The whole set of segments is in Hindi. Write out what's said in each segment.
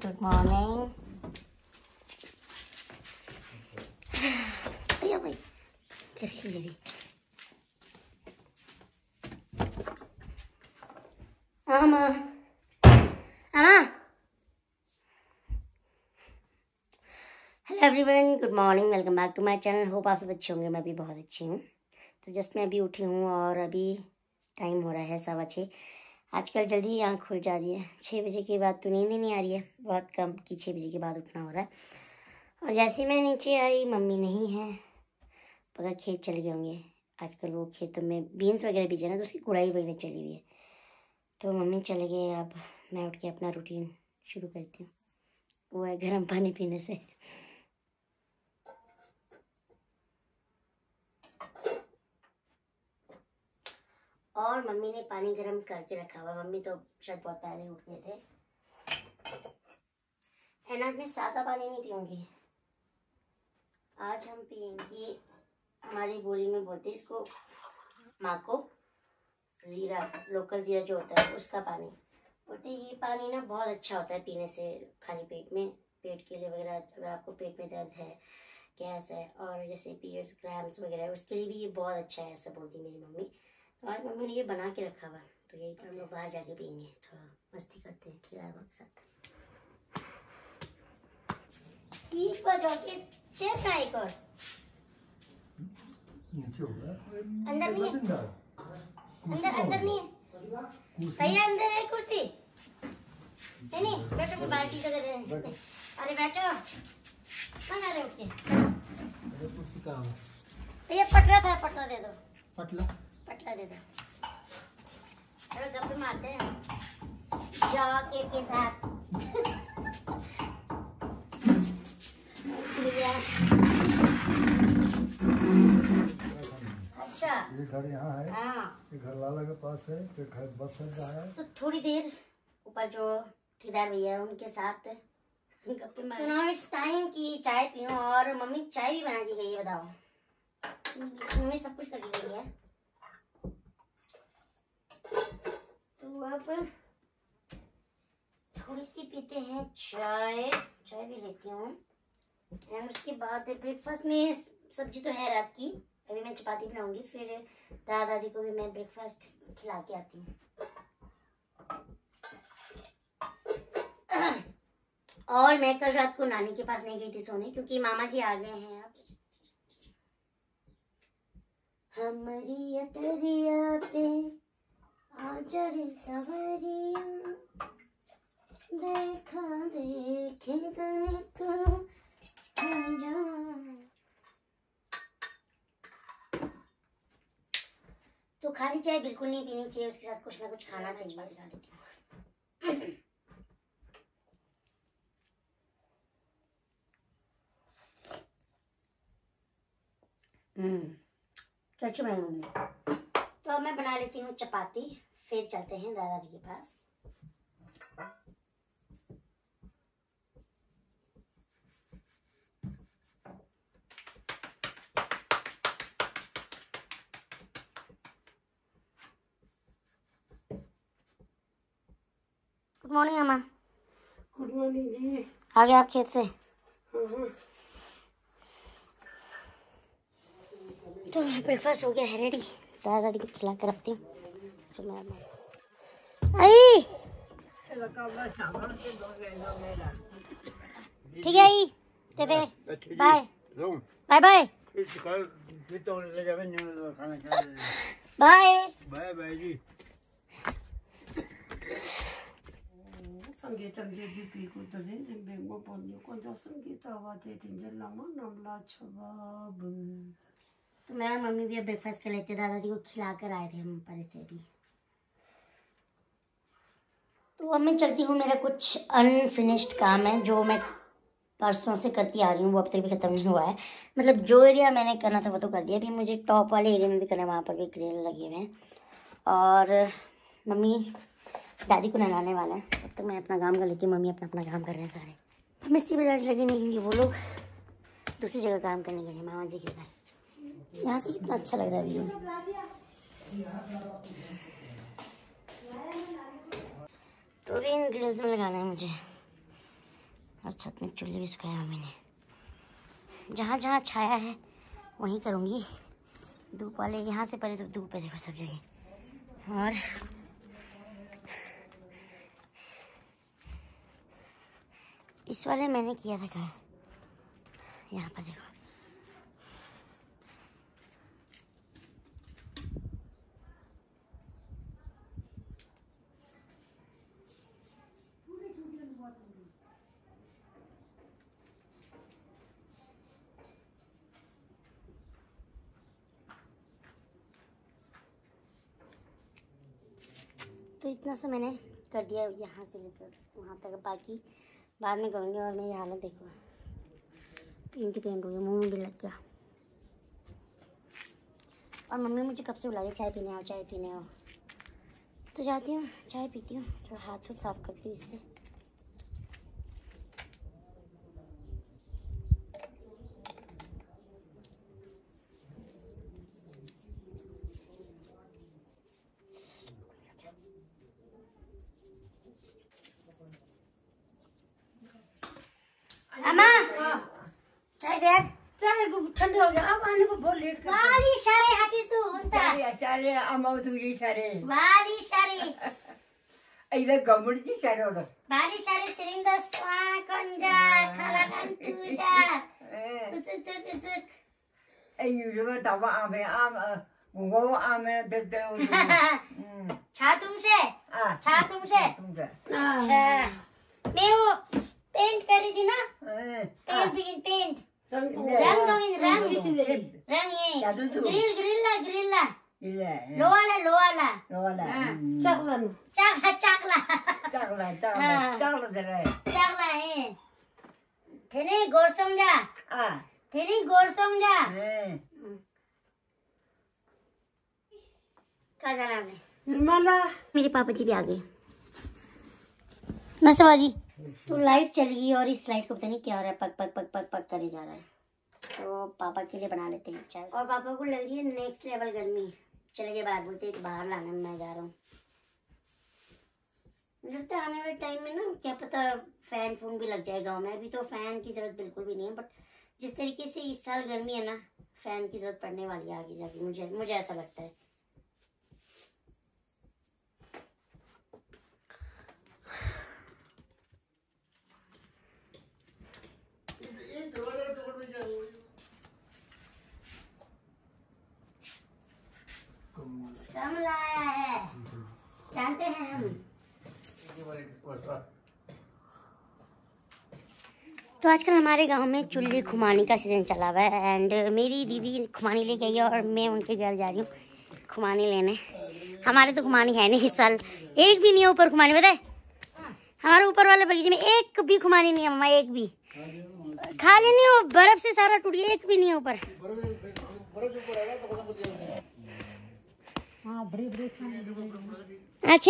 Good morning. भैया भाई मेरी आमा आमा। Hello everyone, good morning, welcome back to my channel. Hope आप सब अच्छे होंगे। मैं भी बहुत अच्छी हूँ। तो जस्ट मैं अभी उठी हूँ और अभी टाइम हो रहा है 6:15। आजकल जल्दी ही आँख खुल जा रही है। 6 बजे के बाद तो नींद ही नहीं आ रही है, बहुत कम कि 6 बजे के बाद उठना हो रहा है। और जैसे ही मैं नीचे आई, मम्मी नहीं है, पता खेत चले गए होंगे। आजकल वो खेतों में बीन्स वगैरह बीजे ना, तो उसकी गुड़ाई वगैरह चली हुई है। तो मम्मी चले गए। अब मैं उठ के अपना रूटीन शुरू करती हूँ, वो है गर्म पानी पीने से। और मम्मी ने पानी गर्म करके रखा हुआ। मम्मी तो शायद बहुत पहले उठ गए थे। आज मैं सादा पानी नहीं पीऊंगी। आज हम पियेंगे, हमारी बोली में बोलते हैं इसको माको जीरा, लोकल जीरा जो होता है उसका पानी बोलते हैं। ये पानी ना बहुत अच्छा होता है पीने से, खाली पेट में, पेट के लिए वगैरह। अगर आपको पेट में दर्द है, गैस है और जैसे पीरियड्स क्रैम्प्स वगैरह, उसके लिए भी ये बहुत अच्छा है, ऐसा बोलती मेरी मम्मी। तो आज मम्मी ने ये बना के रखा हुआ, तो यही हम लोग बाहर जाके पियेंगे। तो मस्ती करते हैं ठेकेदार के साथ। ठीक बजा के चेक ना एक और नीचे होगा, अंदर नहीं है, अंदर नहीं है भैया, अंदर है कुर्सी। नहीं बैठो, मैं बाल्टी से कर। अरे बैठो, कहाँ जा रहे उठ के? कुर्सी कहाँ है? भैया पटरा था, पटरा दे दो। पटला दे दो। चलो गप्पे मारते हैं जॉकेट के साथ। अच्छा, ये घर यहाँ है। हाँ, ये घर लाला के पास है। तो घर बस अड्डा है। तो थोड़ी देर ऊपर जो ठेकेदार भैया है उनके साथ गप्पे मारे। तो इट्स टाइम की चाय पीऊं। और मम्मी चाय भी बना के गई है, बताओ। मम्मी सब कुछ करके गई है। तो अब थोड़ी सी पीते हैं चाय। चाय भी लेती हूँ। एंड उसके बाद ब्रेकफास्ट में सब्जी तो है रात की, अभी मैं चपाती बनाऊंगी। फिर दादा दादी को भी मैं ब्रेकफास्ट खिला के आती हूँ। और मैं कल रात को नानी के पास नहीं गई थी सोने, क्योंकि मामा जी आ गए हैं। अब हमारी अटरिया पे आजा रे सवरिया, देखा देखे जाने को आजा। तो खाली चाय बिल्कुल नहीं पीनी चाहिए, उसके साथ कुछ ना कुछ खाना चाहिए। दिखा देती हूँ। सच में मम्मी। तो अब मैं बना लेती हूँ चपाती, फिर चलते हैं दादा जी के पास। गुड मॉर्निंग अम्मा। गुड मॉर्निंग जी। आ गए आप खेत से? तो ब्रेकफास्ट हो गया है रेडी। दादा दादी को खिला कर रखती हूँ। फिर मैं आई ठीक है आई तेरे bye bye bye bye bye bye जी। संगीत दीपी को तो जिन बेंगो पोन्यो को जो संगीत आवाज़ देती जल लमा नमला छबाब। तो मैं और मम्मी भी अब ब्रेकफास्ट कर लेते। दादा दादी को खिला कर आए थे हम ऊपर से भी। तो अब मैं चलती हूँ। मेरा कुछ अनफिनिश्ड काम है जो मैं परसों से करती आ रही हूँ, वो अब तक भी ख़त्म नहीं हुआ है। मतलब जो एरिया मैंने करना था वो तो कर दिया, अभी मुझे टॉप वाले एरिया में भी करना है, वहाँ पर भी ग्रिल लगे हुए हैं। और मम्मी दादी को नहलाने वाला है, तब तक मैं अपना काम कर लेती हूँ। मम्मी अपना काम कर रहे हैं सारे। मिस्त्री भी लगे नहीं, क्योंकि वो लोग दूसरी जगह काम करने गए हैं, मामा जी के घर। यहाँ से कितना अच्छा लग रहा है व्यू। तो भी इन ग्रिल्स में लगाना है मुझे। और छत में चूल्हे भी सुखाया मम्मी ने। जहाँ जहाँ छाया है वहीं करूँगी। धूप वाले यहाँ से परे तो धूप है देखो सब जगह। और इस वाले मैंने किया था कल, यहाँ पर देखो। तो इतना सा मैंने कर दिया यहाँ से लेकर वहाँ तक, बाकी बाद में करूँगी। और मेरी हालत देखो, पेंट हो गया, मुँह में भी लग गया। और मम्मी मुझे कब से बुला रही चाय पीने आओ, चाय पीने आओ। तो जाती हूँ, चाय पीती हूँ, थोड़ा हाथ साफ करती हूँ इससे। अम्मा चाय दे। चाय तो ठंडे हो गया, अब आने को बहुत लेट कर वाली शारे हाची तू होता चारे आमाव तुझी चारे वाली शारे इधर गमड़ी चारे हो वाली शारे तिरिंदा स्वा कंजा खाला कंटूजा उसक उसक यूजुअली तब आमे आम वो आमे देते हो छा तुमसे अच्छा मैं वो पेंट करी थी ना, पेंट रंग ग्रिल्ला लोवाला चाकला है थेने गोरसोंगा कहाँ जाना आपने? निर्मला मेरे पापा जी भी आ गए। नमस्ते बाजी। तो लाइट चली गई और इस लाइट को पता नहीं क्या हो रहा है, पक पक पक पक पक करे जा रहा है। तो पापा के लिए बना लेते हैं चाय। और पापा को लग रही है नेक्स्ट लेवल गर्मी। चले गए बाहर, बोलते हैं बाहर लाना, मैं जा रहा हूँ। मुझे लगता है आने वाले टाइम में ना क्या पता फैन फून भी लग जाए गाँव में। अभी तो फैन की जरूरत बिल्कुल भी नहीं है, बट जिस तरीके से इस साल गर्मी है ना, फैन की जरूरत पड़ने वाली है आगे जाके, मुझे ऐसा लगता है। लाया है, जानते हैं हम। तो आजकल हमारे गांव में चुल्ली खुमानी का सीजन चला हुआ है एंड मेरी दीदी खुमानी लेके आई है और मैं उनके घर जा रही हूँ खुमानी लेने। हमारे तो खुमानी है नहीं इस साल, एक भी नहीं है ऊपर खुमानी। बताए हमारे ऊपर वाले बगीचे में एक भी खुमानी नहीं है मम्मा, एक भी। खाली नहीं हो, बर्फ से सारा टूट गया, एक भी नहीं है ऊपर। अच्छे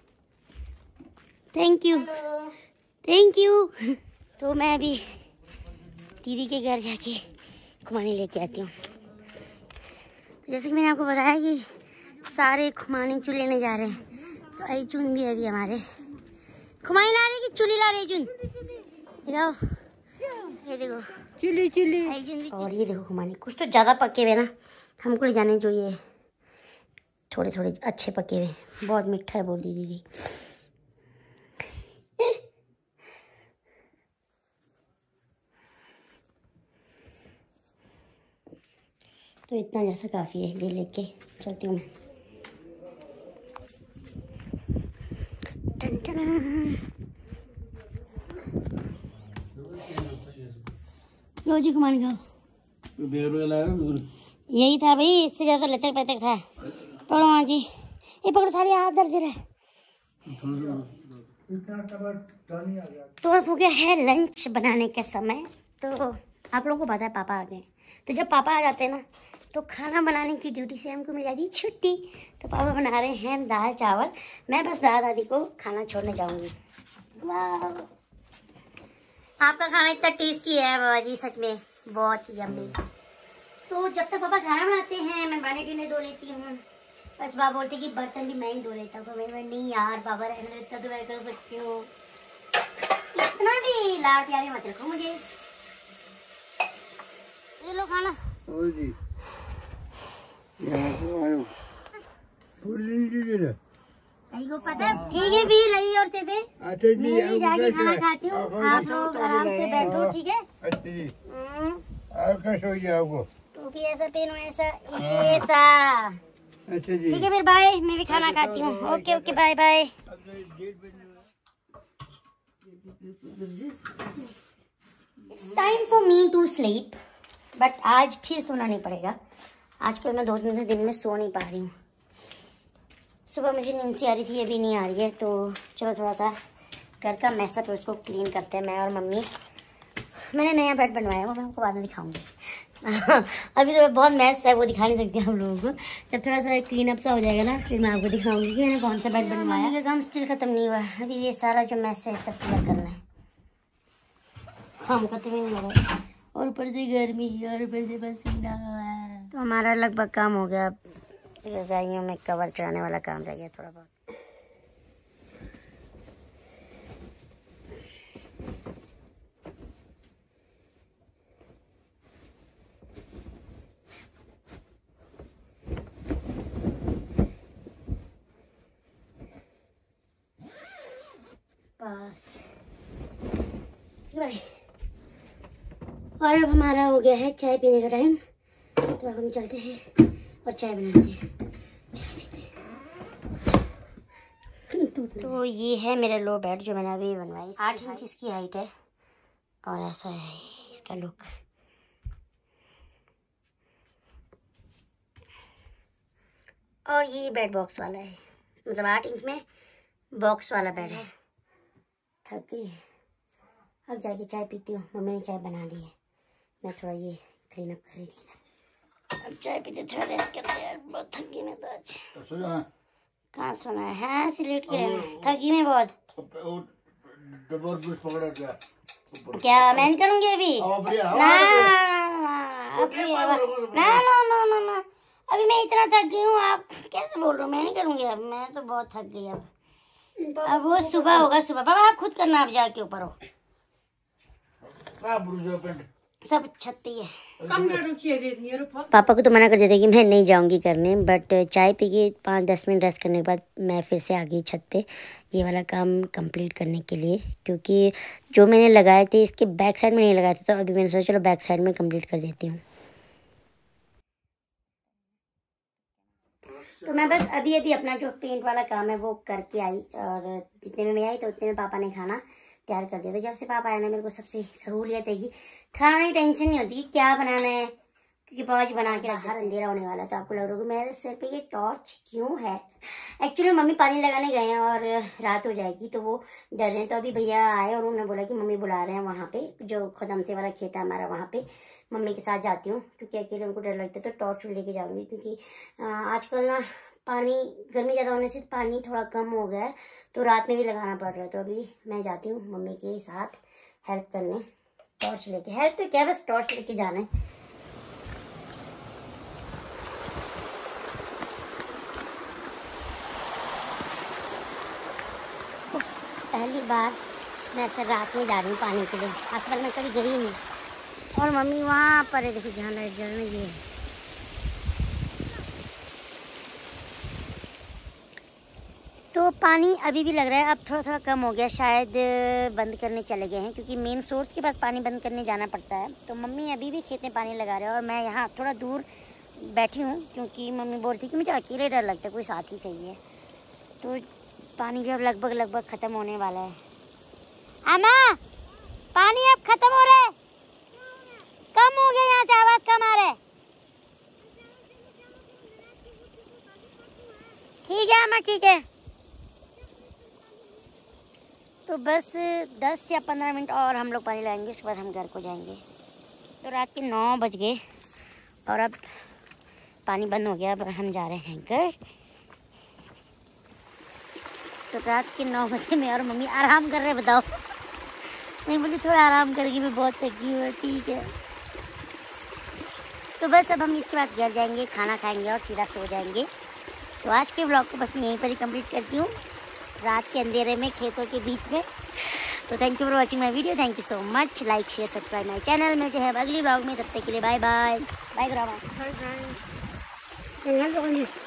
थैंक यू। तो मैं अभी दीदी के घर जाके खुमानी लेके आती हूँ। तो जैसे कि मैंने आपको बताया कि सारे खुमानी चूल्हे लेने जा रहे हैं। तो आईचुन भी अभी हमारे खुमानी ला रही कि चूल्ही ला रही? चुन दिखाओ, ये देखो चूल्ही। और ये देखो खुमानी कुछ तो ज़्यादा पके हुए ना, हमको ले जाने जो ये थोड़े थोड़े अच्छे पके हुए, बहुत मीठा है बोल दी दीदी। तो इतना जैसा काफ़ी है, ये लेके चलती हूँ मैं। Ton ton. लो जी खुमानी खाओ। यही था भाई, इससे ज़्यादा लचक पैतक था। पकड़ो माँ जी, ये पकड़ो, सारे हाथ दर्द रहे। तो अब हो गया है लंच बनाने का समय। तो आप लोगों को पता है पापा आ गए, तो जब पापा आ जाते हैं ना तो खाना बनाने की ड्यूटी से हमको मिल जाती है छुट्टी। तो पापा बना रहे हैं दाल चावल, मैं बस दादा दादी को खाना छोड़ने जाऊंगी। वाह, आपका खाना इतना टेस्टी है बाबा जी, सच में बहुत यम्मी। तो जब तक पापा खाना बनाते हैं मैं पानी पीने धो लेती हूँ। बस पापा बोलते कि बर्तन भी मैं ही धो लेता हूँ। तो मैं नहीं यार पापा रहने दो, इतना तो मैं कर सकती हूँ। इतना भी लाड प्यारे मत रखो मुझे। ये लो खाना। ओ जी यहाँ से आयो फूल लीजिए ना। भाई को पता है ठीक है भी लगी और दे दे। अच्छा जी मैं भी जाके खाना खाती हूँ, आप लोग आराम से बैठो ठीक है। अच्छा जी आप कैसे हो जाओगे? तू भी ऐसा पहनो ऐसा ऐसा। अच्छा जी ठीक है फिर बाय, मैं भी खाना खाती हूँ। Okay okay bye bye. It's time for me to sleep, but आज फिर सोना नहीं पड़ेगा। आजकल मैं 2-3 दिन में सो नहीं पा रही हूँ। सुबह मुझे नींद सी आ रही थी, अभी नहीं आ रही है। तो चलो थोड़ा सा घर का मैसअप है उसको क्लीन करते हैं मैं और मम्मी। मैंने नया बेड बनवाया, वो मैं आपको बाद में दिखाऊंगी। अभी तो बहुत मैस है, वो दिखा नहीं सकती हम लोगों को। जब थोड़ा सा क्लीन अप सा हो जाएगा ना, फिर मैं आपको दिखाऊंगी कि मैंने कौन सा बेड बनवाया। ये काम स्टिल खत्म नहीं हुआ, अभी ये सारा जो मैस है सब क्लियर करना है। हम खत्म ही नहीं हो रहा, और ऊपर से गर्मी और ऊपर से पसीना। तो हमारा लगभग काम हो गया। अब रजाइयों में कवर चढ़ाने वाला काम रह गया थोड़ा बहुत। बस और अब हमारा हो गया है चाय पीने का टाइम। तो अब हम चलते हैं और चाय बनाते हैं, चाय पीते हैं। तो ये है मेरा लो बेड जो मैंने अभी बनवाई। 8 इंच इसकी हाइट है और ऐसा है इसका लुक। और ये बेड बॉक्स वाला है, मतलब 8 इंच में बॉक्स वाला बेड है। थक गई, अब जाके चाय पीती हूँ। मम्मी ने चाय बना दी है, मैं थोड़ा ये क्लीन अप कर रही थी। अब चाय पीते थोड़ा रेस्ट करते हैं यार, बहुत थकी मैं तो आज। कहाँ सुना है? हाँ सिलेट के थकी मैं बहुत। क्या मैं नहीं करूँगी अभी? ना अभी मैं इतना थक गई हूँ, आप कैसे बोल रहे हो? मैं नहीं करूँगी अब, मैं तो बहुत थक गई अब वो सुबह होगा। सुबह पापा आप खुद करना, आप जाके ऊपर हो। सब छत पे ही है। पापा को तो मना कर देते कि मैं नहीं जाऊंगी करने, बट चाय पी के 5-10 मिनट रेस्ट करने के बाद मैं फिर से आ गई छत पे ये वाला काम कंप्लीट करने के लिए। क्योंकि जो मैंने लगाए थे इसके बैक साइड में नहीं लगाए थे, तो अभी मैंने सोचा चलो बैक साइड में कंप्लीट कर देती हूँ। तो मैं बस अभी अपना जो पेंट वाला काम है वो करके आई, और जितने में मैं आई तो उतने में पापा ने खाना तैयार कर दिया। तो जब से पापा आए ना, मेरे को सबसे सहूलियत है कि खाने की टेंशन नहीं होती कि क्या बनाना है, क्योंकि पापा जी बना के बाहर अंधेरा होने वाला है। तो आपको लग रहा होगा मेरे सिर पे ये टॉर्च क्यों है। एक्चुअली मम्मी पानी लगाने गए हैं और रात हो जाएगी तो वो डर रहे हैं। तो अभी भैया आए और उन्होंने बोला कि मम्मी बुला रहे हैं वहाँ पे, जो खुदमसे वाला खेत है हमारा, वहाँ पे मम्मी के साथ जाती हूँ क्योंकि अकेले उनको डर लगता है। तो टॉर्च लेके जाऊंगी क्योंकि आजकल ना पानी गर्मी ज़्यादा होने से पानी थोड़ा कम हो गया है, तो रात में भी लगाना पड़ रहा है। तो अभी मैं जाती हूँ मम्मी के साथ हेल्प करने, टॉर्च लेके। हेल्प तो क्या, बस टॉर्च लेके जाना है। पहली बार मैं ऐसे रात में जा रही हूँ पानी के लिए, आजकल मैं कभी गई नहीं। और मम्मी वहाँ पर है, देखो जहाँ लाइट जल रही है। तो पानी अभी भी लग रहा है, अब थोड़ा थोड़ा कम हो गया, शायद बंद करने चले गए हैं क्योंकि मेन सोर्स के पास पानी बंद करने जाना पड़ता है। तो मम्मी अभी भी खेत में पानी लगा रहे हैं और मैं यहाँ थोड़ा दूर बैठी हूँ क्योंकि मम्मी बोल रही थी कि मुझे अकेले डर लगता है, कोई साथ ही चाहिए। तो पानी भी अब लगभग ख़त्म होने वाला है। अम्मा पानी अब ख़त्म हो रहा है, कम हो गया, यहाँ से आवाज़ कम आ रहा है। ठीक है अम्मा ठीक है। तो बस 10 या 15 मिनट और हम लोग पानी लगाएंगे, उसके बाद हम घर को जाएंगे। तो रात के 9 बज गए और अब पानी बंद हो गया, अब हम जा रहे हैं घर। तो रात के 9 बजे मैं और मम्मी आराम कर रहे, बताओ। नहीं बोली थोड़ा आराम करेगी, मैं बहुत थकी हूँ। ठीक है तो बस अब हम इसके बाद घर जाएंगे, खाना खाएंगे और सीधा सो जाएंगे। तो आज के व्लॉग को बस यहीं पर ही कंप्लीट करती हूँ, रात के अंधेरे में खेतों के बीच में। तो thank you for watching my video, thank you so much, like share subscribe my channel. मिलते हैं अगली ब्लॉग में, तब तक के लिए बाय बाय। बाय ग्रामा।